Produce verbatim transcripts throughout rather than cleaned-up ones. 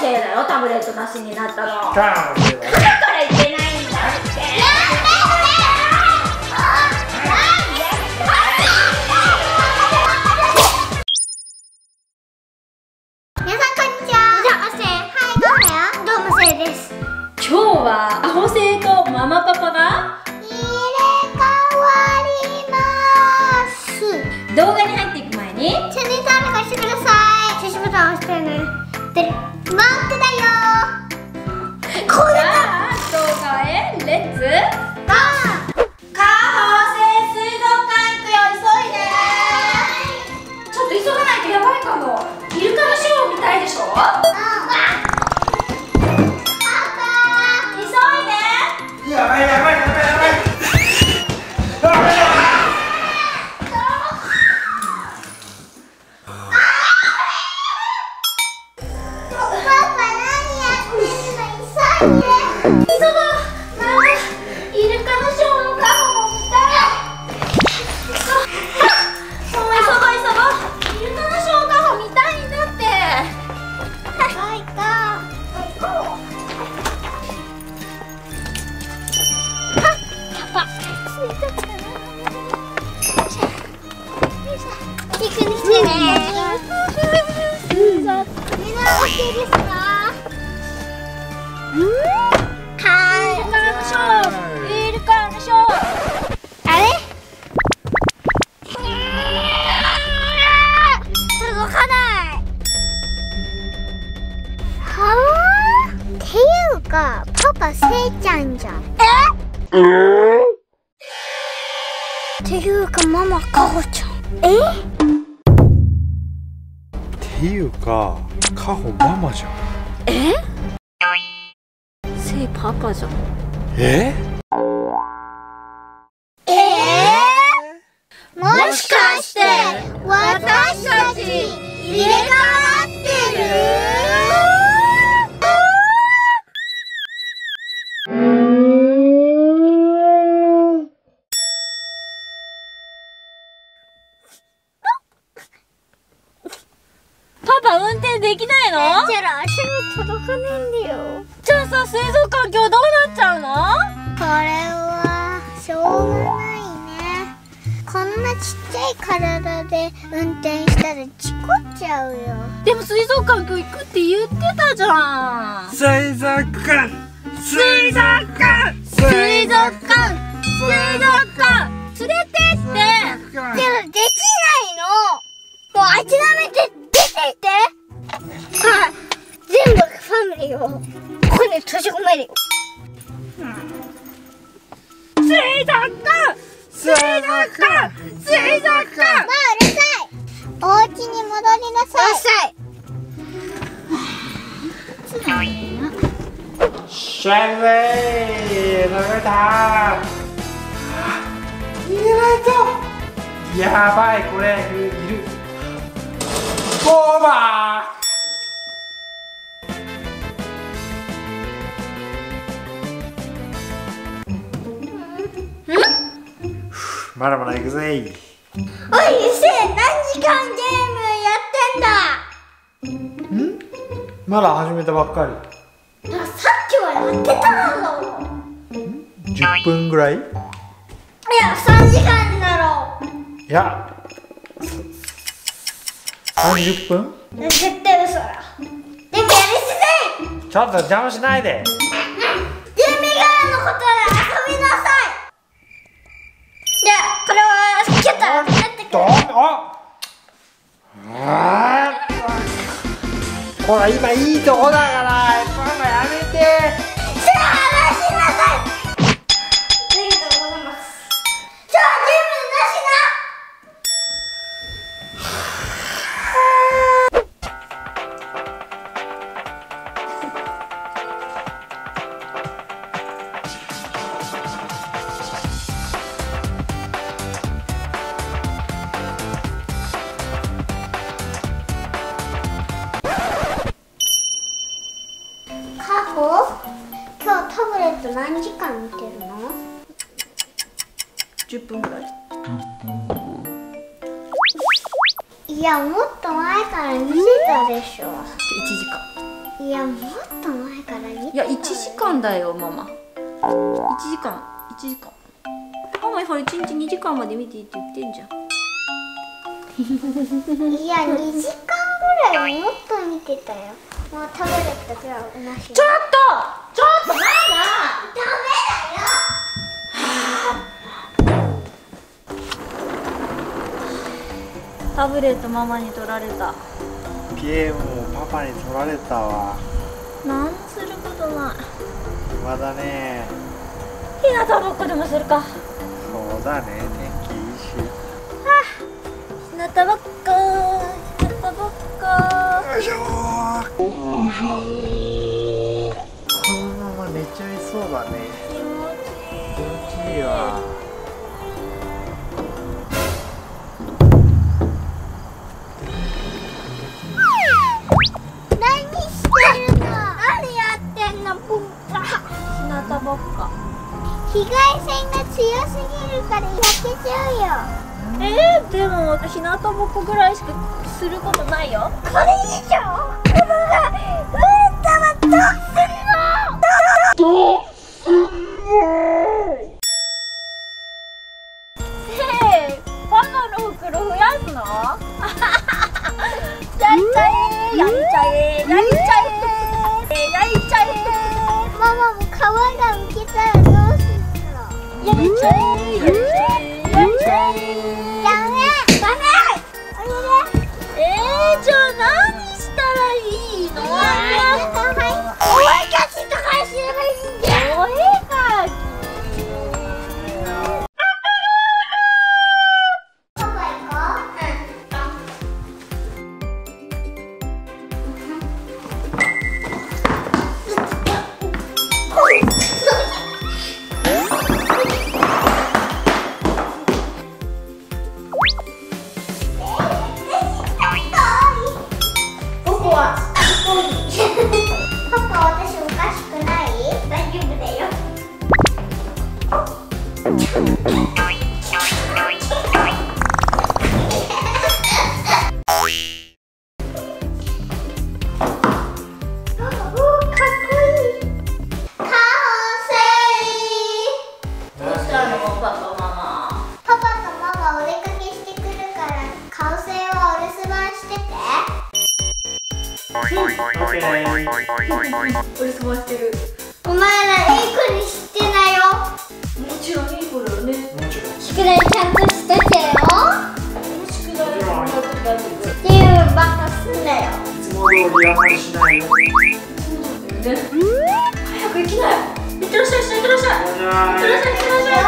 せいだよ、タブレットなしになったの。だかカモセだね。 らいけないんだって。 皆さんこんにちは。じゃあ、せい、はい、どうだよ。どうもせいです。 今日はアホ星とママパパが入れ替わります。 動画に入っていく前にチャンネル登録してください。消しボタン押してね。で、マークだよ。これじゃあ動画へレッツだ。 カホ星水族館行くよ、急いで。ちょっと急がないとやばいかも。イルカのショー見たいでしょ。 やばいやばいやばいやばい。 パパ、せいちゃんじゃん。え？っていうかママ、カホちゃん。え？ っていうかカホママじゃん。 え？せいパパじゃん。 え？ えー？もしかして私たち入れ替わってる？ パパ運転できないの？ じゃあ足も届かないんだよ。 じゃあさ、水族館今日どうなっちゃうの？ これはしょうがないね。こんなちっちゃい体で運転したら事故っちゃうよ。 でも水族館今日行くって言ってたじゃん。 水族館水族館水族館水族館連れてって。 でもできないの。もう諦めて出ていって。はい、全部ファミリーをここに閉じ込めるよ。 水族館水族館水族館。 まあうるさい。お家に戻りなさい。 シャンレイ乗れた。逃げないと。やばい、これいる。オーバー。まだまだ行くぜ。 おい、せい、何時間ゲームやってんだ。 ん？まだ始めたばっかり。 さっきはやってただろ。 じゅっぷんぐらい？いいや、さんじかんだろ。 やさんじゅっぷん？ 絶対嘘だ。でもやりすぎ。 ちょっと邪魔しないで。 準備以外のことで遊びなさい。じゃあ、これはキュッとやってくれ。 どう？ああ。ほら、今いいとこだから、パパやめて。 じゃあ、話しなさい。ありがとうございます。じゃあ、ゲームなしな。カホ、今日タブレット何時間見てるの？ じゅっぷんぐらい。 いや、もっと前から見てたでしょ。 いちじかん。 いや、もっと前から見いやいちじかんだよママ。いちじかんいちじかん。ママほらいちにちにじかんまで見ていいって言ってんじゃん。 いや、にじかんぐらいもっと見てたよ。もうタブレットじゃなし。 ちょっとちょっとママダタブレットママに取られた。 ゲームもパパに取られたわ。 なんもすることない。 暇だね。 ひなたぼっこでもするか。 そうだね、天気いいし。 ひなたぼっこひなたぼっこ。 よいしょー。このまま寝ちゃいそうだね。 気持ちいい。 気持ちいいわ。 何してるの？何やってんの？ひなたぼっこ。 紫外線が強すぎるから焼けちゃうよ。 えー、でもひなたぼっこぐらいしかすることないよ。 これ以上雲が増えたらどうするの？どうするの？ せーパパの袋増やすの？やりちゃえやりちゃえやりちゃえやりちゃえ。 ママも皮がむけたらどうするの？ やりちゃえやりちゃえやりちゃえ。 ダメダメ。あれでえー、じゃあ何したらいいの？ お絵描きとかすればいいんだよ。 お絵描き。 パパ行こここはパパ、私おかしくない？大丈夫だよ。 お留守番してる。 お前らいい子にしてなよ。 もちろんいい子だよね。 もちろん。 宿題ちゃんとしててよ。 宿題やってくれる。 っていうバカすんだよ。 いつも通りあんまりしないよ。 早く行きなよ。いってらっしゃい、いってらっしゃい。いってらっしゃい、いってらっしゃい、いってらっしゃい、いってらっしゃ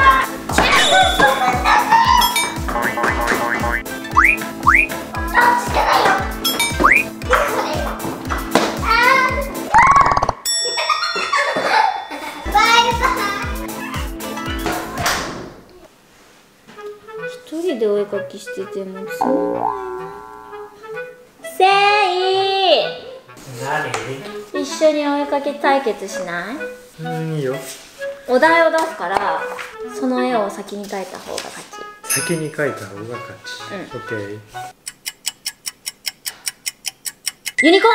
一人でお絵描きしててもつまんないな。せい、 何？ 一緒にお絵描き対決しない？ うん、いいよ。 お題を出すからその絵を先に描いた方が勝ち。 先に描いた方が勝ち。 うん。 オッケー。 ユニコーン。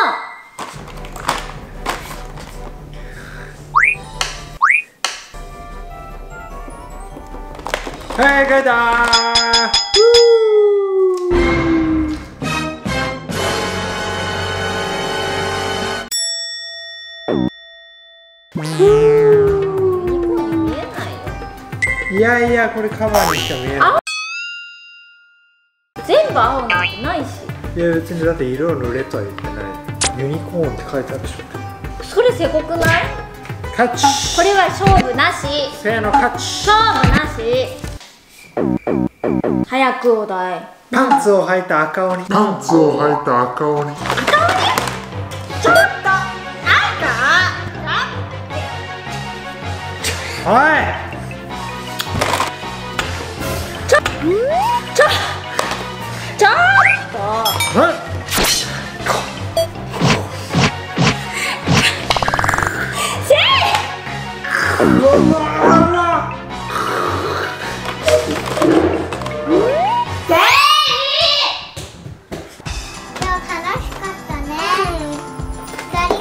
はい、描いたー。 ユニコーンに見えないよ。 いやいや、これカバーにしか見えない。 全部青なんてないし。 いや、別にだって色を塗れとは言ってない。ユニコーンって書いてあるでしょ。 それせこくない？ 勝ち。 これは勝負なし。 せーの、勝ち。 勝負なし。早くお題。 パンツを履いた赤鬼。 パンツを履いた赤鬼。 ちょっとなんかおい。 ちょちょちょっとうん。 せい。 うわうわ。 今日楽しかったね。二人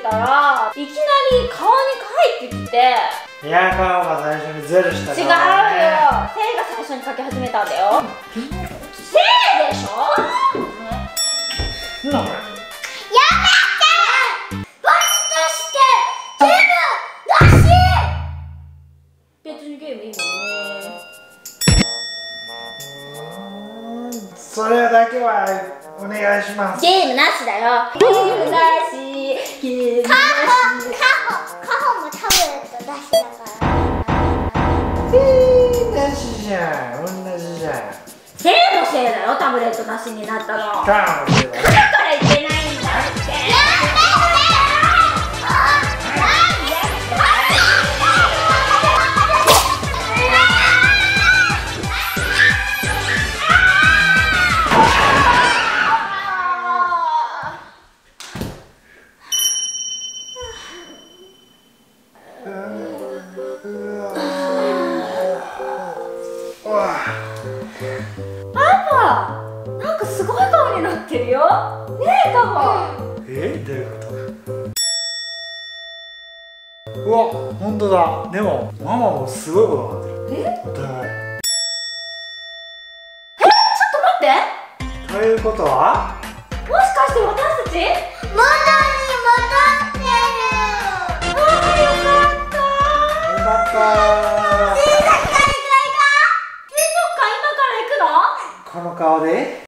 たらいきなり顔に書いてきて、 いや、顔が最初にゼロした違うよ、 からね。 せいが最初に書き始めたんだよ。せいでしょ。 なんだこれ。 やめて。バスとして全部出し。 別にゲームいいもんね。 それだけはお願いします。 ゲームなしだよ。ゲームなし、ゲームなし。 カホカホもタブレット出しだから。 同じじゃん、同じじゃん。 せいのせいだよ、タブレットなしになったの。だからカーのせいだよ。 言ってないんだって。なんかすごい顔になってるよ。ねえ、カモ。 え、どういうこと？うわ、本当だ。でもママもすごいことになってる。 え？ お互い。 え、ちょっと待って。 ということは？ もしかして私たち？ 元に戻ってる。 ああ、よかった。 よかったー。 水族館行くか。 水族館今から行くの？ この顔で